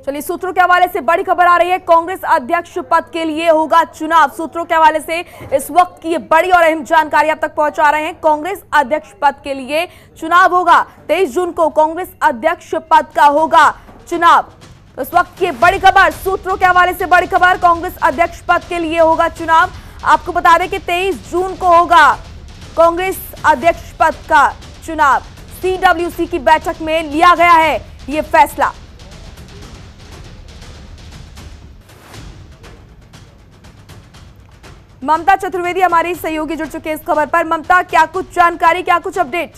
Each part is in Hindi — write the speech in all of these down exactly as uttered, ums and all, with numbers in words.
चलिए, सूत्रों के हवाले से बड़ी खबर आ रही है। कांग्रेस अध्यक्ष पद के लिए होगा चुनाव। सूत्रों के हवाले से इस वक्त की ये बड़ी और अहम जानकारी आप तक पहुंचा रहे हैं। कांग्रेस अध्यक्ष पद के लिए चुनाव होगा। तेईस जून को कांग्रेस अध्यक्ष पद का होगा चुनाव। तो इस वक्त की बड़ी खबर, सूत्रों के हवाले से बड़ी खबर, कांग्रेस अध्यक्ष पद के लिए होगा चुनाव। आपको बता दें कि तेईस जून को होगा कांग्रेस अध्यक्ष पद का चुनाव। सीडब्ल्यूसी की बैठक में लिया गया है यह फैसला। ममता चतुर्वेदी हमारी सहयोगी जुड़ चुके हैं इस खबर पर। ममता, क्या कुछ जानकारी, क्या कुछ अपडेट?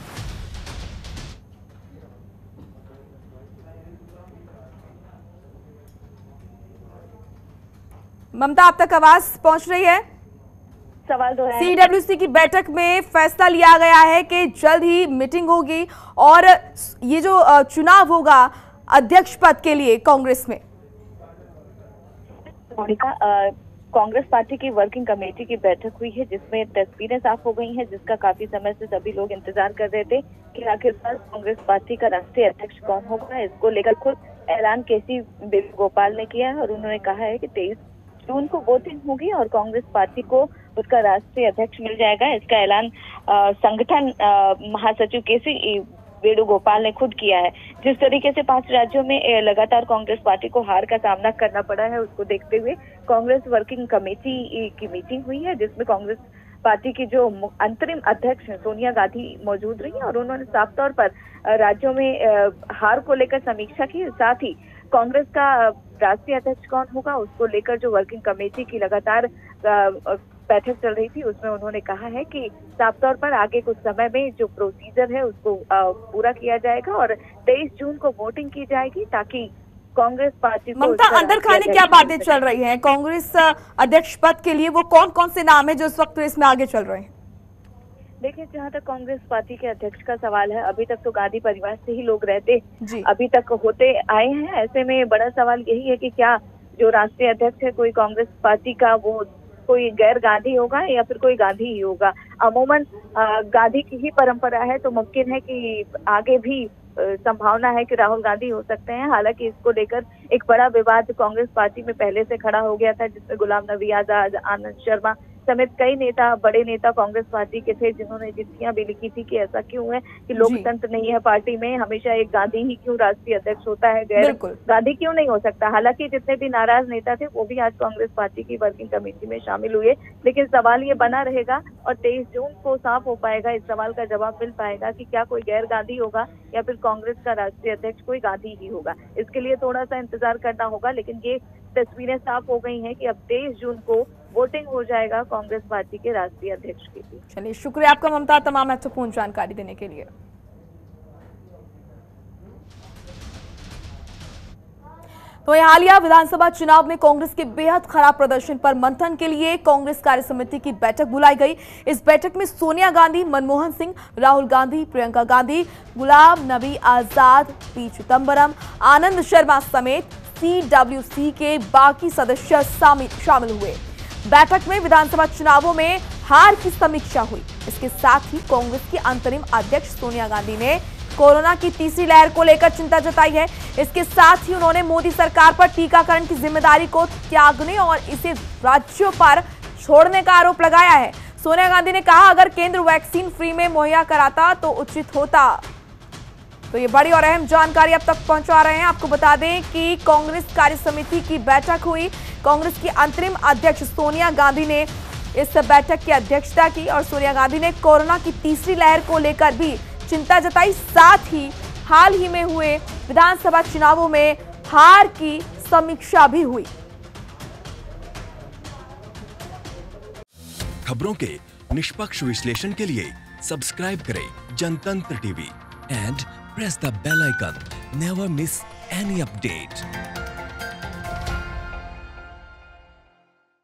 ममता, आप तक आवाज पहुंच रही है? सवाल तो है। सीडब्ल्यूसी की बैठक में फैसला लिया गया है कि जल्द ही मीटिंग होगी और ये जो चुनाव होगा अध्यक्ष पद के लिए कांग्रेस में। मोनिका, कांग्रेस पार्टी की वर्किंग कमेटी की बैठक हुई है जिसमें तस्वीरें साफ हो गई हैं, जिसका काफी समय से सभी लोग इंतजार कर रहे थे कि आखिरकार कांग्रेस पार्टी का राष्ट्रीय अध्यक्ष कौन होगा। इसको लेकर खुद ऐलान केसी वेणुगोपाल ने किया है और उन्होंने कहा है कि तेईस जून को वोटिंग होगी और कांग्रेस पार्टी को उसका राष्ट्रीय अध्यक्ष मिल जाएगा। इसका ऐलान संगठन महासचिव केसी वेणुगोपाल ने खुद किया है। जिस तरीके से पांच राज्यों में लगातार कांग्रेस पार्टी को हार का सामना करना पड़ा है, उसको देखते हुए कांग्रेस वर्किंग कमेटी की मीटिंग हुई है जिसमें कांग्रेस पार्टी की जो अंतरिम अध्यक्ष सोनिया गांधी मौजूद रही और उन्होंने साफ तौर पर राज्यों में हार को लेकर समीक्षा की। साथ ही कांग्रेस का राष्ट्रीय अध्यक्ष कौन होगा उसको लेकर जो वर्किंग कमेटी की लगातार बैठक चल रही थी उसमें उन्होंने कहा है कि साफ तौर पर आगे कुछ समय में जो प्रोसीजर है उसको पूरा किया जाएगा और तेईस जून को वोटिंग की जाएगी ताकि कांग्रेस पार्टी को। ममता, अंदर खाने क्या बातें चल रही हैं कांग्रेस अध्यक्ष पद के लिए? वो कौन कौन से नाम है जो इस वक्त इसमें आगे चल रहे हैं? देखिए, जहाँ तक कांग्रेस पार्टी के अध्यक्ष का सवाल है, अभी तक तो गांधी परिवार से ही लोग रहते अभी तक होते आए हैं। ऐसे में बड़ा सवाल यही है कि क्या जो राष्ट्रीय अध्यक्ष है कोई कांग्रेस पार्टी का वो कोई गैर गांधी होगा या फिर कोई गांधी ही होगा। अमूमन गांधी की ही परंपरा है तो मुमकिन है कि आगे भी संभावना है कि राहुल गांधी हो सकते हैं। हालांकि इसको लेकर एक बड़ा विवाद कांग्रेस पार्टी में पहले से खड़ा हो गया था जिसमें गुलाम नबी आजाद, आनंद शर्मा समेत कई नेता, बड़े नेता कांग्रेस पार्टी के थे जिन्होंने चिट्ठियां भी लिखी थी कि ऐसा क्यों है कि लोकतंत्र नहीं है पार्टी में, हमेशा एक गांधी ही क्यों राष्ट्रीय अध्यक्ष होता है, गैर गांधी क्यों नहीं हो सकता। हालांकि जितने भी नाराज नेता थे वो भी आज कांग्रेस पार्टी की वर्किंग कमेटी में शामिल हुए, लेकिन सवाल ये बना रहेगा और तेईस जून को साफ हो पाएगा, इस सवाल का जवाब मिल पाएगा कि क्या कोई गैर गांधी होगा या फिर कांग्रेस का राष्ट्रीय अध्यक्ष कोई गांधी ही होगा। इसके लिए थोड़ा सा इंतजार करना होगा, लेकिन ये तस्वीरें साफ हो गई हैं कि अब तेईस जून को वोटिंग हो जाएगा कांग्रेस पार्टी के राष्ट्रीय अध्यक्ष के लिए। चलिए, शुक्रिया आपका ममता, तमाम महत्वपूर्ण जानकारी देने के लिए। तो हालिया विधानसभा चुनाव में कांग्रेस के बेहद खराब प्रदर्शन पर मंथन के लिए कांग्रेस कार्य समिति की बैठक बुलाई गई। इस बैठक में सोनिया गांधी, मनमोहन सिंह, राहुल गांधी, प्रियंका गांधी, गुलाम नबी आजाद, पी चिदंबरम, आनंद शर्मा समेत सीडब्ल्यूसी के बाकी सदस्य शामिल हुए। बैठक में विधानसभा चुनावों में हार की समीक्षा हुई। इसके साथ ही कांग्रेस की अंतरिम अध्यक्ष सोनिया गांधी ने कोरोना की तीसरी लहर को लेकर चिंता जताई है। इसके साथ ही उन्होंने मोदी सरकार पर टीकाकरण की जिम्मेदारी को त्यागने और इसे राज्यों पर छोड़ने का आरोप लगाया है। सोनिया गांधी ने कहा, अगर केंद्र वैक्सीन फ्री में मुहैया कराता तो उचित होता। तो ये बड़ी और अहम जानकारी अब तक पहुंचा रहे हैं। आपको बता दें कि कांग्रेस कार्य समिति की बैठक हुई। कांग्रेस की अंतरिम अध्यक्ष सोनिया गांधी ने इस बैठक की अध्यक्षता की और सोनिया गांधी ने कोरोना की तीसरी लहर को लेकर भी चिंता जताई। साथ ही हाल ही में हुए विधानसभा चुनावों में हार की समीक्षा भी हुई। खबरों के निष्पक्ष विश्लेषण के लिए सब्सक्राइब करें Jantantra TV and press the bell icon. Never miss any update.